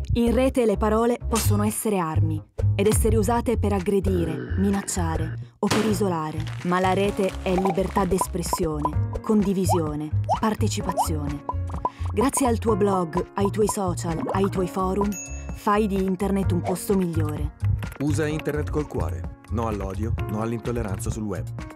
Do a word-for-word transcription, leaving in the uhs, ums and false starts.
In rete le parole possono essere armi ed essere usate per aggredire, minacciare o per isolare, ma la rete è libertà d'espressione, condivisione, partecipazione. Grazie al tuo blog, ai tuoi social, ai tuoi forum, fai di internet un posto migliore. Usa internet col cuore. No all'odio, no all'intolleranza sul web.